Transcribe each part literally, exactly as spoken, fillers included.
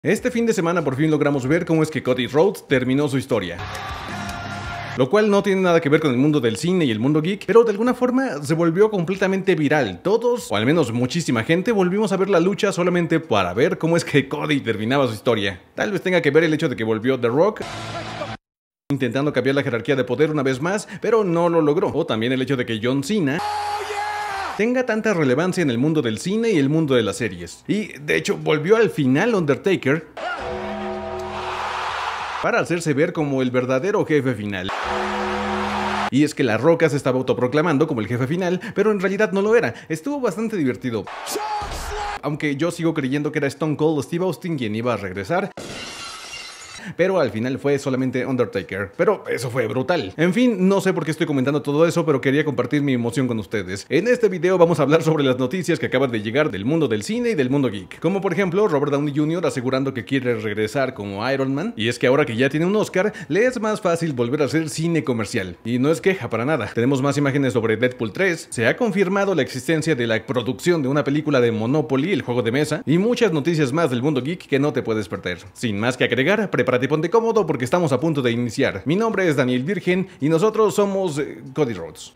Este fin de semana por fin logramos ver cómo es que Cody Rhodes terminó su historia. Lo cual no tiene nada que ver con el mundo del cine y el mundo geek, pero de alguna forma se volvió completamente viral. Todos, o al menos muchísima gente, volvimos a ver la lucha solamente para ver cómo es que Cody terminaba su historia. Tal vez tenga que ver el hecho de que volvió The Rock intentando cambiar la jerarquía de poder una vez más, pero no lo logró. O también el hecho de que John Cena tenga tanta relevancia en el mundo del cine y el mundo de las series. Y de hecho volvió al final Undertaker para hacerse ver como el verdadero jefe final. Y es que La Roca se estaba autoproclamando como el jefe final, pero en realidad no lo era. Estuvo bastante divertido. Aunque yo sigo creyendo que era Stone Cold Steve Austin quien iba a regresar, pero al final fue solamente Undertaker. Pero eso fue brutal. En fin, no sé por qué estoy comentando todo eso, pero quería compartir mi emoción con ustedes. En este video vamos a hablar sobre las noticias que acaban de llegar del mundo del cine y del mundo geek. Como por ejemplo, Robert Downey junior asegurando que quiere regresar como Iron Man. Y es que ahora que ya tiene un Oscar, le es más fácil volver a hacer cine comercial. Y no es queja para nada. Tenemos más imágenes sobre Deadpool tres. Se ha confirmado la existencia de la producción de una película de Monopoly, el juego de mesa. Y muchas noticias más del mundo geek que no te puedes perder. Sin más que agregar, prepárate y ponte cómodo porque estamos a punto de iniciar. Mi nombre es Daniel Virgen y nosotros somos eh, Cody Rhodes.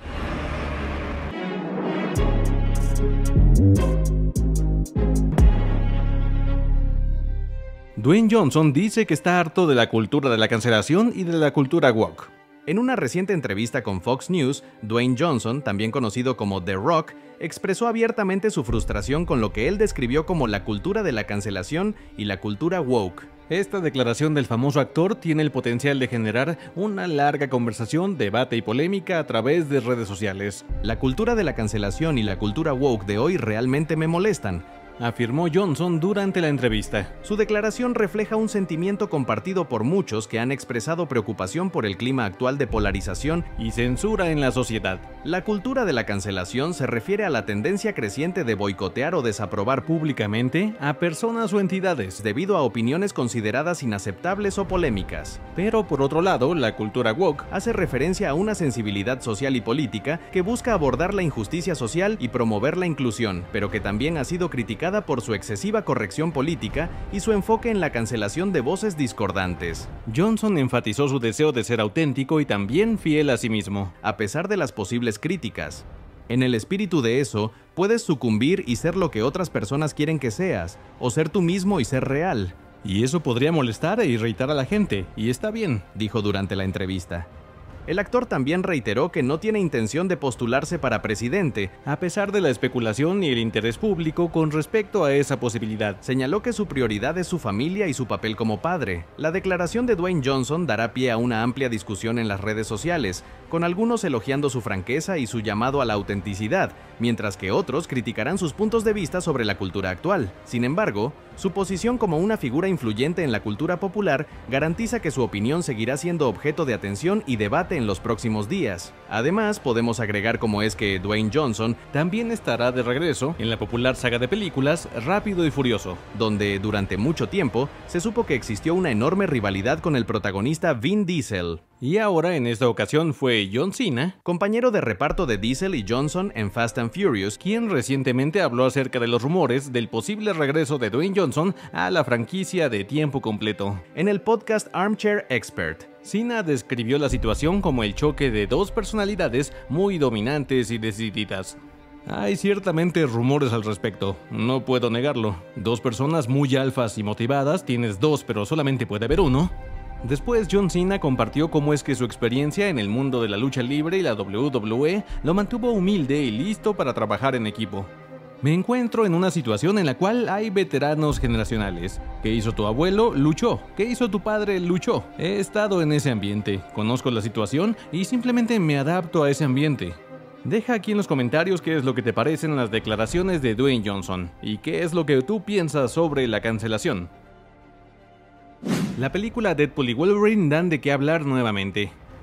Dwayne Johnson dice que está harto de la cultura de la cancelación y de la cultura woke. En una reciente entrevista con Fox News, Dwayne Johnson, también conocido como The Rock, expresó abiertamente su frustración con lo que él describió como la cultura de la cancelación y la cultura woke. Esta declaración del famoso actor tiene el potencial de generar una larga conversación, debate y polémica a través de redes sociales. La cultura de la cancelación y la cultura woke de hoy realmente me molestan, afirmó Johnson durante la entrevista. Su declaración refleja un sentimiento compartido por muchos que han expresado preocupación por el clima actual de polarización y censura en la sociedad. La cultura de la cancelación se refiere a la tendencia creciente de boicotear o desaprobar públicamente a personas o entidades debido a opiniones consideradas inaceptables o polémicas. Pero por otro lado, la cultura woke hace referencia a una sensibilidad social y política que busca abordar la injusticia social y promover la inclusión, pero que también ha sido criticada por su excesiva corrección política y su enfoque en la cancelación de voces discordantes. Johnson enfatizó su deseo de ser auténtico y también fiel a sí mismo, a pesar de las posibles críticas. En el espíritu de eso, puedes sucumbir y ser lo que otras personas quieren que seas, o ser tú mismo y ser real. Y eso podría molestar e irritar a la gente, y está bien, dijo durante la entrevista. El actor también reiteró que no tiene intención de postularse para presidente, a pesar de la especulación y el interés público con respecto a esa posibilidad. Señaló que su prioridad es su familia y su papel como padre. La declaración de Dwayne Johnson dará pie a una amplia discusión en las redes sociales, con algunos elogiando su franqueza y su llamado a la autenticidad, mientras que otros criticarán sus puntos de vista sobre la cultura actual. Sin embargo, su posición como una figura influyente en la cultura popular garantiza que su opinión seguirá siendo objeto de atención y debate en los próximos días. Además, podemos agregar cómo es que Dwayne Johnson también estará de regreso en la popular saga de películas Rápido y Furioso, donde durante mucho tiempo se supo que existió una enorme rivalidad con el protagonista Vin Diesel. Y ahora en esta ocasión fue John Cena, compañero de reparto de Diesel y Johnson en Fast and Furious, quien recientemente habló acerca de los rumores del posible regreso de Dwayne Johnson a la franquicia de tiempo completo. En el podcast Armchair Expert, Cena describió la situación como el choque de dos personalidades muy dominantes y decididas. Hay ciertamente rumores al respecto, no puedo negarlo. Dos personas muy alfas y motivadas, tienes dos pero solamente puede haber uno. Después, John Cena compartió cómo es que su experiencia en el mundo de la lucha libre y la doble u doble u E lo mantuvo humilde y listo para trabajar en equipo. Me encuentro en una situación en la cual hay veteranos generacionales. ¿Qué hizo tu abuelo? Luchó. ¿Qué hizo tu padre? Luchó. He estado en ese ambiente, conozco la situación y simplemente me adapto a ese ambiente. Deja aquí en los comentarios qué es lo que te parecen las declaraciones de Dwayne Johnson y qué es lo que tú piensas sobre la cancelación. La película Deadpool y Wolverine dan de qué hablar nuevamente.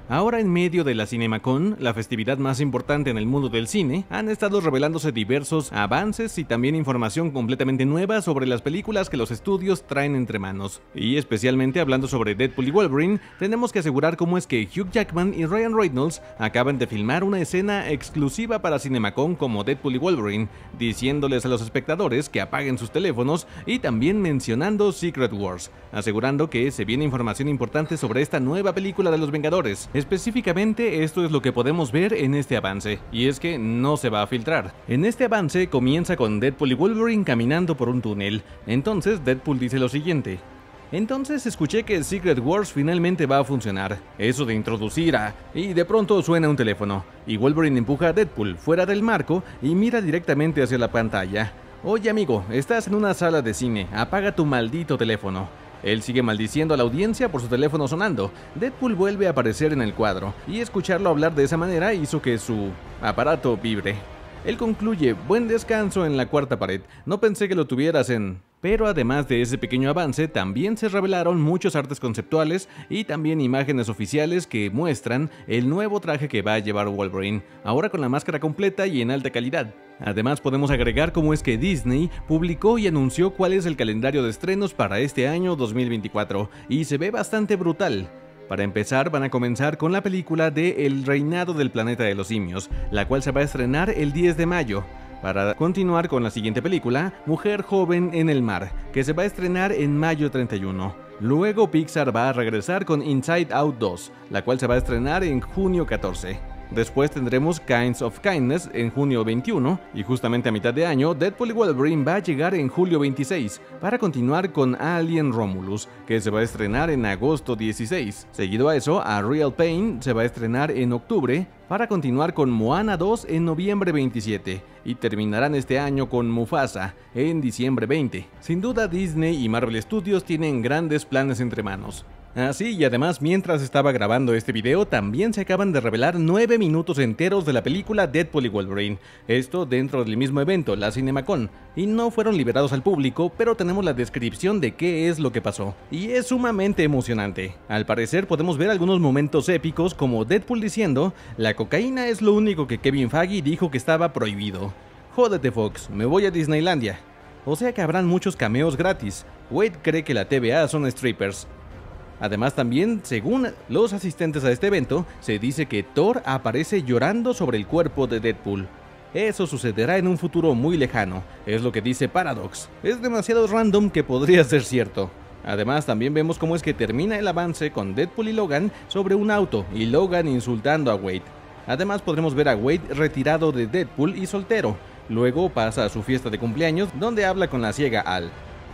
Ahora, en medio de la CinemaCon, la festividad más importante en el mundo del cine, han estado revelándose diversos avances y también información completamente nueva sobre las películas que los estudios traen entre manos. Y especialmente hablando sobre Deadpool y Wolverine, tenemos que asegurar cómo es que Hugh Jackman y Ryan Reynolds acaban de filmar una escena exclusiva para CinemaCon como Deadpool y Wolverine, diciéndoles a los espectadores que apaguen sus teléfonos y también mencionando Secret Wars, asegurando que se viene información importante sobre esta nueva película de los Vengadores. Específicamente, esto es lo que podemos ver en este avance, y es que no se va a filtrar. En este avance comienza con Deadpool y Wolverine caminando por un túnel. Entonces Deadpool dice lo siguiente: entonces escuché que Secret Wars finalmente va a funcionar, eso de introducir a... y de pronto suena un teléfono, y Wolverine empuja a Deadpool fuera del marco y mira directamente hacia la pantalla. Oye amigo, estás en una sala de cine, apaga tu maldito teléfono. Él sigue maldiciendo a la audiencia por su teléfono sonando. Deadpool vuelve a aparecer en el cuadro, y escucharlo hablar de esa manera hizo que su aparato vibre. Él concluye: buen descanso en la cuarta pared, no pensé que lo tuvieras en... Pero además de ese pequeño avance, también se revelaron muchos artes conceptuales y también imágenes oficiales que muestran el nuevo traje que va a llevar Wolverine, ahora con la máscara completa y en alta calidad. Además podemos agregar cómo es que Disney publicó y anunció cuál es el calendario de estrenos para este año dos mil veinticuatro, y se ve bastante brutal. Para empezar, van a comenzar con la película de El Reinado del Planeta de los Simios, la cual se va a estrenar el diez de mayo. Para continuar con la siguiente película, Mujer Joven en el Mar, que se va a estrenar en mayo treinta y uno. Luego Pixar va a regresar con Inside Out dos, la cual se va a estrenar en junio catorce. Después tendremos Kinds of Kindness en junio veintiuno, y justamente a mitad de año, Deadpool y Wolverine va a llegar en julio veintiséis, para continuar con Alien Romulus, que se va a estrenar en agosto dieciséis. Seguido a eso, A Real Pain se va a estrenar en octubre, para continuar con Moana dos en noviembre veintisiete, y terminarán este año con Mufasa en diciembre veinte. Sin duda, Disney y Marvel Studios tienen grandes planes entre manos. Así, y además, mientras estaba grabando este video, también se acaban de revelar nueve minutos enteros de la película Deadpool y Wolverine, esto dentro del mismo evento, la CinemaCon, y no fueron liberados al público, pero tenemos la descripción de qué es lo que pasó, y es sumamente emocionante. Al parecer podemos ver algunos momentos épicos como Deadpool diciendo: la cocaína es lo único que Kevin Feige dijo que estaba prohibido. Jódete Fox, me voy a Disneylandia. O sea que habrán muchos cameos gratis. Wade cree que la T V A son strippers. Además también, según los asistentes a este evento, se dice que Thor aparece llorando sobre el cuerpo de Deadpool. Eso sucederá en un futuro muy lejano, es lo que dice Paradox. Es demasiado random que podría ser cierto. Además también vemos cómo es que termina el avance con Deadpool y Logan sobre un auto y Logan insultando a Wade. Además podremos ver a Wade retirado de Deadpool y soltero. Luego pasa a su fiesta de cumpleaños donde habla con la ciega Al.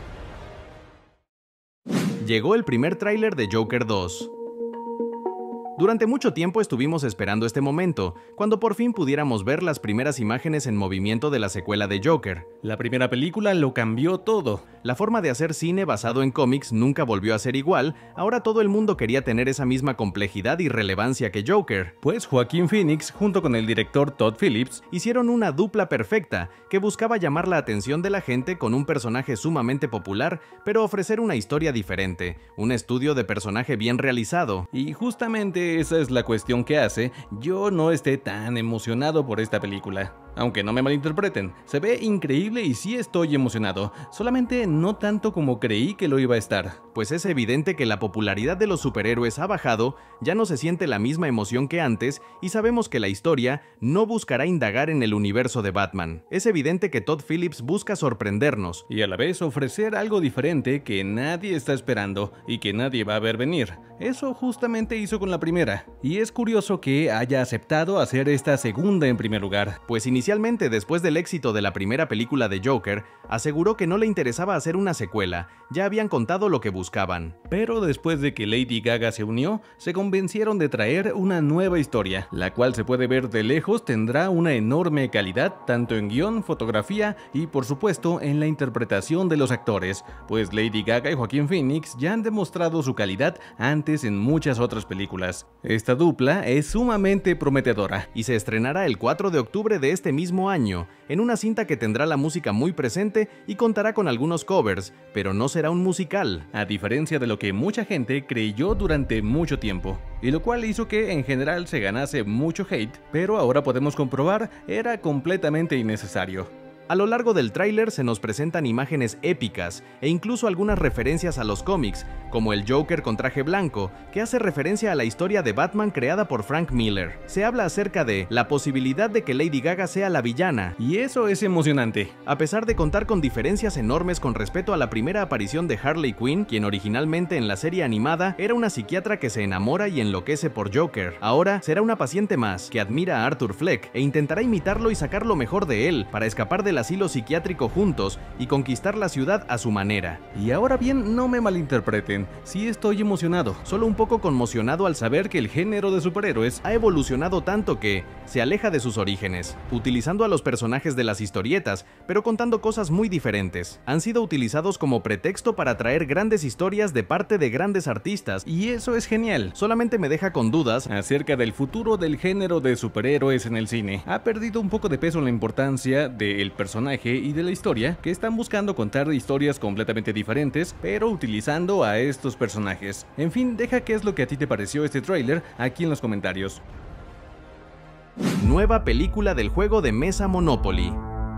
Llegó el primer tráiler de Joker dos. Durante mucho tiempo estuvimos esperando este momento, cuando por fin pudiéramos ver las primeras imágenes en movimiento de la secuela de Joker. La primera película lo cambió todo. La forma de hacer cine basado en cómics nunca volvió a ser igual, ahora todo el mundo quería tener esa misma complejidad y relevancia que Joker. Pues Joaquin Phoenix, junto con el director Todd Phillips, hicieron una dupla perfecta, que buscaba llamar la atención de la gente con un personaje sumamente popular, pero ofrecer una historia diferente, un estudio de personaje bien realizado. Y justamente esa es la cuestión que hace yo no esté tan emocionado por esta película. Aunque no me malinterpreten, se ve increíble y sí estoy emocionado, solamente no tanto como creí que lo iba a estar. Pues es evidente que la popularidad de los superhéroes ha bajado, ya no se siente la misma emoción que antes y sabemos que la historia no buscará indagar en el universo de Batman. Es evidente que Todd Phillips busca sorprendernos y a la vez ofrecer algo diferente que nadie está esperando y que nadie va a ver venir. Eso justamente hizo con la primera, y es curioso que haya aceptado hacer esta segunda en primer lugar, pues inicialmente después del éxito de la primera película de Joker, aseguró que no le interesaba hacer una secuela, ya habían contado lo que buscaban. Pero después de que Lady Gaga se unió, se convencieron de traer una nueva historia, la cual se puede ver de lejos tendrá una enorme calidad tanto en guión, fotografía y por supuesto en la interpretación de los actores, pues Lady Gaga y Joaquin Phoenix ya han demostrado su calidad ante antes en muchas otras películas. Esta dupla es sumamente prometedora. Y se estrenará el cuatro de octubre de este mismo año, en una cinta que tendrá la música muy presente y contará con algunos covers, pero no será un musical. A diferencia de lo que mucha gente creyó durante mucho tiempo, y lo cual hizo que en general se ganase mucho hate, pero ahora podemos comprobar era completamente innecesario. A lo largo del tráiler se nos presentan imágenes épicas e incluso algunas referencias a los cómics, como el Joker con traje blanco, que hace referencia a la historia de Batman creada por Frank Miller. Se habla acerca de la posibilidad de que Lady Gaga sea la villana, y eso es emocionante. A pesar de contar con diferencias enormes con respecto a la primera aparición de Harley Quinn, quien originalmente en la serie animada era una psiquiatra que se enamora y enloquece por Joker. Ahora será una paciente más, que admira a Arthur Fleck e intentará imitarlo y sacar lo mejor de él, para escapar del asilo psiquiátrico juntos y conquistar la ciudad a su manera. Y ahora bien, no me malinterpreten, sí estoy emocionado, solo un poco conmocionado al saber que el género de superhéroes ha evolucionado tanto que se aleja de sus orígenes, utilizando a los personajes de las historietas, pero contando cosas muy diferentes. Han sido utilizados como pretexto para traer grandes historias de parte de grandes artistas, y eso es genial. Solamente me deja con dudas acerca del futuro del género de superhéroes en el cine. Ha perdido un poco de peso la importancia del personaje personaje y de la historia, que están buscando contar historias completamente diferentes, pero utilizando a estos personajes. En fin, deja qué es lo que a ti te pareció este tráiler aquí en los comentarios. Nueva película del juego de mesa Monopoly.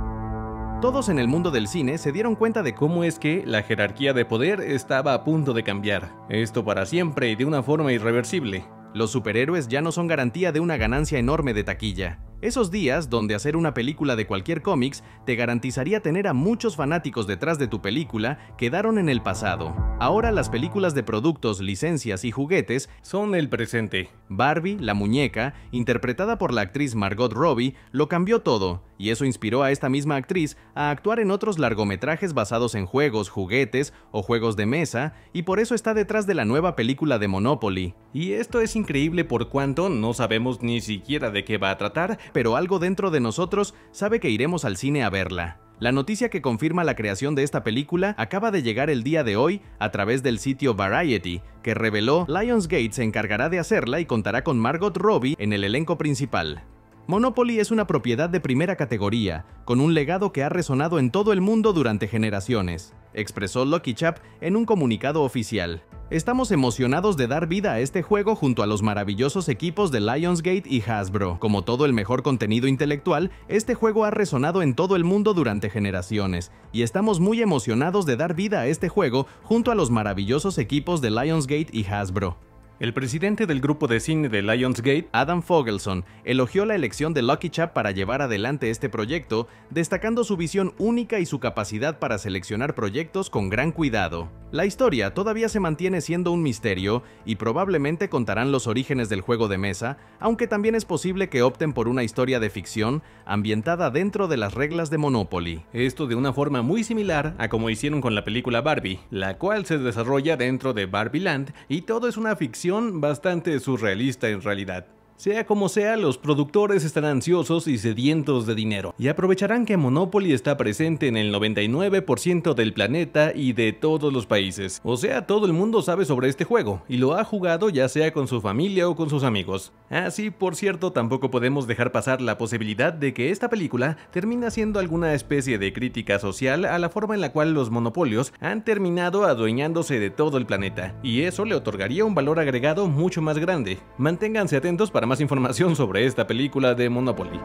Todos en el mundo del cine se dieron cuenta de cómo es que la jerarquía de poder estaba a punto de cambiar. Esto para siempre y de una forma irreversible. Los superhéroes ya no son garantía de una ganancia enorme de taquilla. Esos días donde hacer una película de cualquier cómics te garantizaría tener a muchos fanáticos detrás de tu película quedaron en el pasado. Ahora las películas de productos, licencias y juguetes son el presente. Barbie, la muñeca, interpretada por la actriz Margot Robbie, lo cambió todo, y eso inspiró a esta misma actriz a actuar en otros largometrajes basados en juegos, juguetes o juegos de mesa, y por eso está detrás de la nueva película de Monopoly. Y esto es increíble por cuanto no sabemos ni siquiera de qué va a tratar, pero algo dentro de nosotros sabe que iremos al cine a verla. La noticia que confirma la creación de esta película acaba de llegar el día de hoy a través del sitio Variety, que reveló Lionsgate se encargará de hacerla y contará con Margot Robbie en el elenco principal. Monopoly es una propiedad de primera categoría, con un legado que ha resonado en todo el mundo durante generaciones, expresó Lucky Chap en un comunicado oficial. Estamos emocionados de dar vida a este juego junto a los maravillosos equipos de Lionsgate y Hasbro. Como todo el mejor contenido intelectual, este juego ha resonado en todo el mundo durante generaciones, y estamos muy emocionados de dar vida a este juego junto a los maravillosos equipos de Lionsgate y Hasbro. El presidente del grupo de cine de Lionsgate, Adam Fogelson, elogió la elección de Lucky Chap para llevar adelante este proyecto, destacando su visión única y su capacidad para seleccionar proyectos con gran cuidado. La historia todavía se mantiene siendo un misterio y probablemente contarán los orígenes del juego de mesa, aunque también es posible que opten por una historia de ficción ambientada dentro de las reglas de Monopoly. Esto de una forma muy similar a como hicieron con la película Barbie, la cual se desarrolla dentro de Barbie Land y todo es una ficción bastante surrealista en realidad. Sea como sea, los productores están ansiosos y sedientos de dinero, y aprovecharán que Monopoly está presente en el noventa y nueve por ciento del planeta y de todos los países. O sea, todo el mundo sabe sobre este juego, y lo ha jugado ya sea con su familia o con sus amigos. Ah, sí, por cierto, tampoco podemos dejar pasar la posibilidad de que esta película termine siendo alguna especie de crítica social a la forma en la cual los monopolios han terminado adueñándose de todo el planeta, y eso le otorgaría un valor agregado mucho más grande. Manténganse atentos para más información sobre esta película de Monopoly.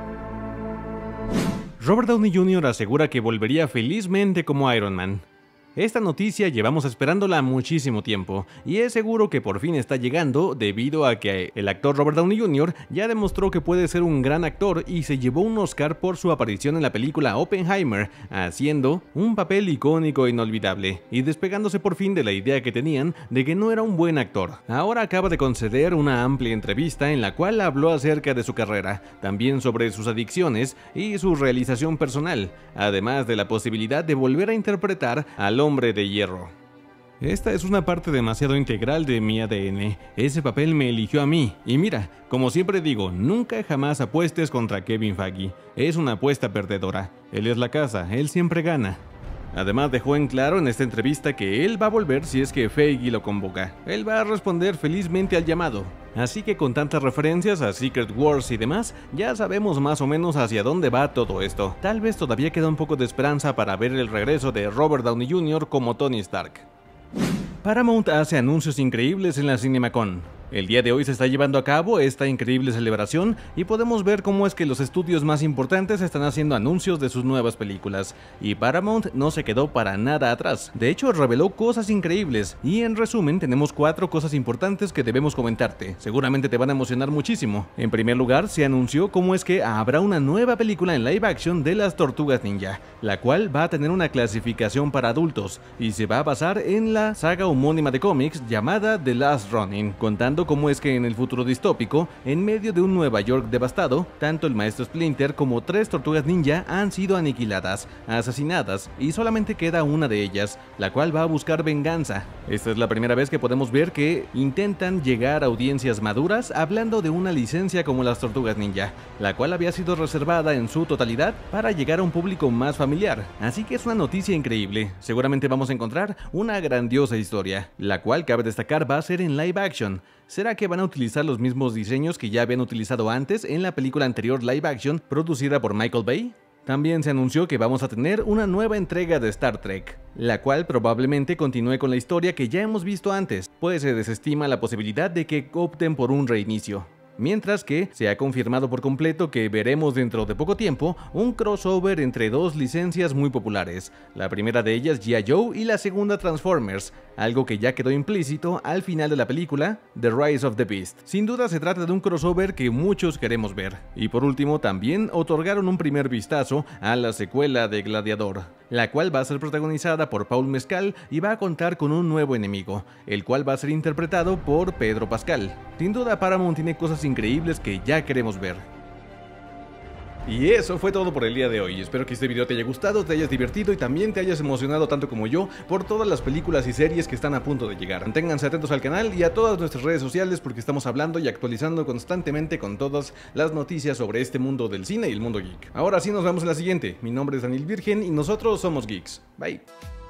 Robert Downey junior asegura que volvería felizmente como Iron Man. Esta noticia llevamos esperándola muchísimo tiempo, y es seguro que por fin está llegando debido a que el actor Robert Downey junior ya demostró que puede ser un gran actor y se llevó un Oscar por su aparición en la película Oppenheimer, haciendo un papel icónico e inolvidable, y despegándose por fin de la idea que tenían de que no era un buen actor. Ahora acaba de conceder una amplia entrevista en la cual habló acerca de su carrera, también sobre sus adicciones y su realización personal, además de la posibilidad de volver a interpretar al Hombre de Hierro. Esta es una parte demasiado integral de mi A D N, ese papel me eligió a mí, y mira, como siempre digo, nunca jamás apuestes contra Kevin Feige, es una apuesta perdedora, él es la casa, él siempre gana. Además dejó en claro en esta entrevista que él va a volver si es que Feige lo convoca. Él va a responder felizmente al llamado. Así que con tantas referencias a Secret Wars y demás, ya sabemos más o menos hacia dónde va todo esto. Tal vez todavía queda un poco de esperanza para ver el regreso de Robert Downey junior como Tony Stark. Paramount hace anuncios increíbles en la CinemaCon. El día de hoy se está llevando a cabo esta increíble celebración y podemos ver cómo es que los estudios más importantes están haciendo anuncios de sus nuevas películas, y Paramount no se quedó para nada atrás. De hecho, reveló cosas increíbles, y en resumen tenemos cuatro cosas importantes que debemos comentarte. Seguramente te van a emocionar muchísimo. En primer lugar, se anunció cómo es que habrá una nueva película en live action de las Tortugas Ninja, la cual va a tener una clasificación para adultos, y se va a basar en la saga homónima de cómics llamada The Last Ronin, contando cómo es que en el futuro distópico, en medio de un Nueva York devastado, tanto el maestro Splinter como tres tortugas ninja han sido aniquiladas, asesinadas, y solamente queda una de ellas, la cual va a buscar venganza. Esta es la primera vez que podemos ver que intentan llegar a audiencias maduras hablando de una licencia como las Tortugas Ninja, la cual había sido reservada en su totalidad para llegar a un público más familiar. Así que es una noticia increíble. Seguramente vamos a encontrar una grandiosa historia, la cual cabe destacar va a ser en live action. ¿Será que van a utilizar los mismos diseños que ya habían utilizado antes en la película anterior live action producida por Michael Bay? También se anunció que vamos a tener una nueva entrega de Star Trek, la cual probablemente continúe con la historia que ya hemos visto antes, pues se desestima la posibilidad de que opten por un reinicio. Mientras que se ha confirmado por completo que veremos dentro de poco tiempo un crossover entre dos licencias muy populares, la primera de ellas G I. Joe y la segunda Transformers, algo que ya quedó implícito al final de la película The Rise of the Beast. Sin duda se trata de un crossover que muchos queremos ver. Y por último también otorgaron un primer vistazo a la secuela de Gladiador, la cual va a ser protagonizada por Paul Mescal y va a contar con un nuevo enemigo, el cual va a ser interpretado por Pedro Pascal. Sin duda Paramount tiene cosas increíbles que ya queremos ver. Y eso fue todo por el día de hoy. Espero que este video te haya gustado, te hayas divertido y también te hayas emocionado tanto como yo por todas las películas y series que están a punto de llegar. Manténganse atentos al canal y a todas nuestras redes sociales porque estamos hablando y actualizando constantemente con todas las noticias sobre este mundo del cine y el mundo geek. Ahora sí nos vemos en la siguiente. Mi nombre es Daniel Virgen y nosotros somos Geeks. Bye.